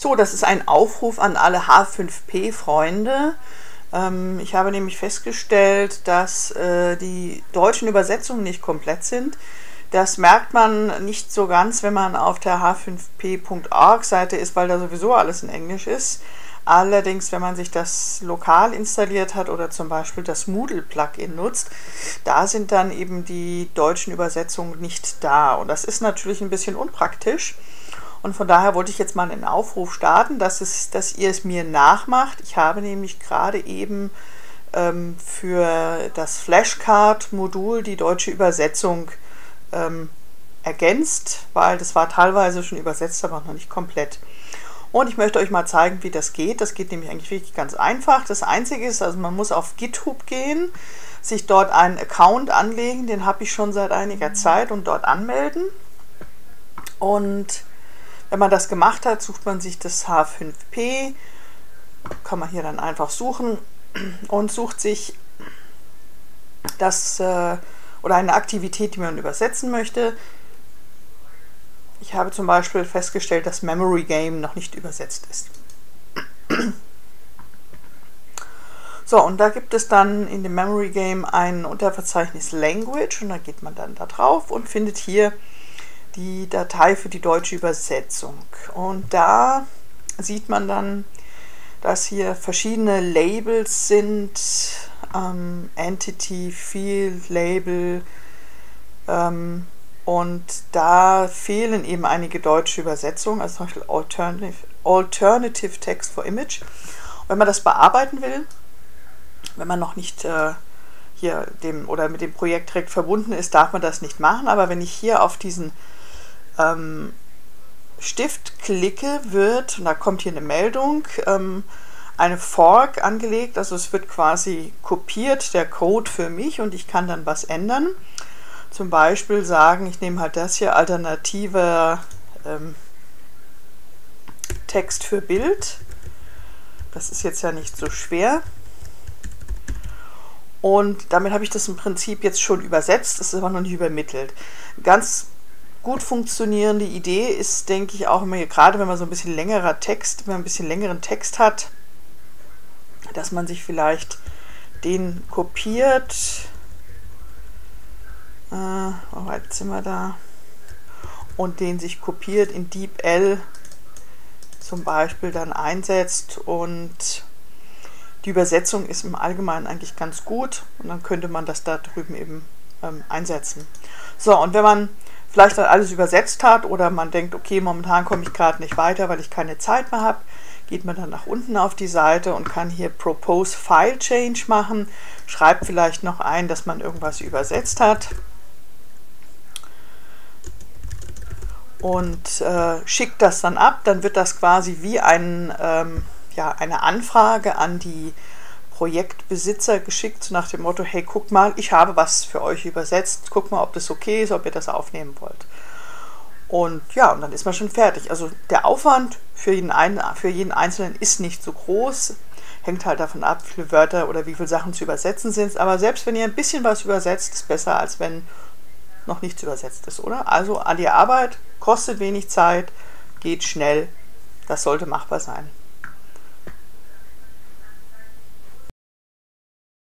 So, das ist ein Aufruf an alle H5P-Freunde. Ich habe nämlich festgestellt, dass die deutschen Übersetzungen nicht komplett sind. Das merkt man nicht so ganz, wenn man auf der h5p.org-Seite ist, weil da sowieso alles in Englisch ist. Allerdings, wenn man sich das lokal installiert hat oder zum Beispiel das Moodle-Plugin nutzt, da sind dann eben die deutschen Übersetzungen nicht da. Und das ist natürlich ein bisschen unpraktisch. Und von daher wollte ich jetzt mal einen Aufruf starten, dass ihr es mir nachmacht. Ich habe nämlich gerade eben für das Flashcard-Modul die deutsche Übersetzung ergänzt, weil das war teilweise schon übersetzt, aber noch nicht komplett. Und ich möchte euch mal zeigen, wie das geht. Das geht nämlich eigentlich wirklich ganz einfach. Das Einzige ist, also man muss auf GitHub gehen, sich dort einen Account anlegen, den habe ich schon seit einiger Zeit, und dort anmelden. Und wenn man das gemacht hat, sucht man sich das H5P, kann man hier dann einfach suchen und sucht sich das oder eine Aktivität, die man übersetzen möchte. Ich habe zum Beispiel festgestellt, dass Memory Game noch nicht übersetzt ist. So, und da gibt es dann in dem Memory Game ein Unterverzeichnis Language, und da geht man dann da drauf und findet hier die Datei für die deutsche Übersetzung. Und da sieht man dann, dass hier verschiedene Labels sind, Entity, Field, Label, und da fehlen eben einige deutsche Übersetzungen, also zum Beispiel Alternative Text for Image. Und wenn man das bearbeiten will, wenn man noch nicht hier mit dem Projekt direkt verbunden ist, darf man das nicht machen. Aber wenn ich hier auf diesen Stift klicke, und da kommt hier eine Meldung, eine Fork angelegt, also es wird quasi kopiert, der Code für mich, und ich kann dann was ändern. Zum Beispiel sagen, ich nehme halt das hier, alternativer Text für Bild. Das ist jetzt ja nicht so schwer. Und damit habe ich das im Prinzip jetzt schon übersetzt, das ist aber noch nicht übermittelt. Ganz gut funktionierende Idee ist, denke ich, auch immer, gerade wenn man so ein bisschen längeren Text hat, dass man sich vielleicht den kopiert. Jetzt sind wir da. Und den sich kopiert in DeepL zum Beispiel dann einsetzt, und die Übersetzung ist im Allgemeinen eigentlich ganz gut, und dann könnte man das da drüben eben einsetzen. So, und wenn man vielleicht dann alles übersetzt hat oder man denkt, okay, momentan komme ich gerade nicht weiter, weil ich keine Zeit mehr habe, geht man dann nach unten auf die Seite und kann hier Propose File Change machen, schreibt vielleicht noch ein, dass man irgendwas übersetzt hat und schickt das dann ab. Dann wird das quasi wie eine Anfrage an die Projektbesitzer geschickt, so nach dem Motto, hey, guck mal, ich habe was für euch übersetzt, guck mal, ob das okay ist, ob ihr das aufnehmen wollt. Und ja, und dann ist man schon fertig. Also der Aufwand für jeden Einzelnen ist nicht so groß, hängt halt davon ab, wie viele Wörter oder wie viele Sachen zu übersetzen sind, aber selbst wenn ihr ein bisschen was übersetzt, ist besser, als wenn noch nichts übersetzt ist, oder? Also an die Arbeit, kostet wenig Zeit, geht schnell, das sollte machbar sein.